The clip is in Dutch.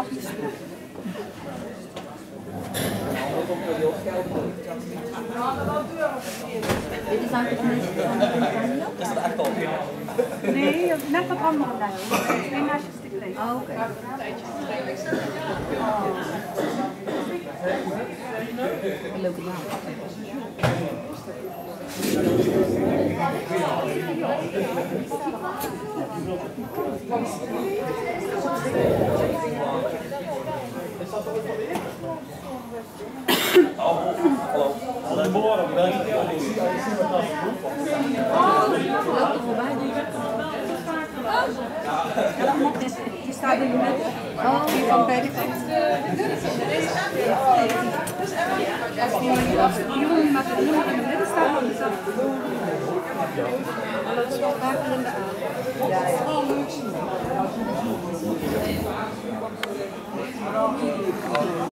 Dit is eigenlijk een beetje Is dat echt al? Nee, net wat andere lijn. Twee naast je stuk leeg. Oh, oké. Een leuke naam. Hallo. Goedemorgen, bedankt voor de auditie. Loop er voorbij. Ja, dat mag dus. Die staat in de midden. Oh, Die van bij de kant. Als die jongen met de jongen in de midden staat, dan is dat. Maar dat is wel vaker in de avond. Ja, ja.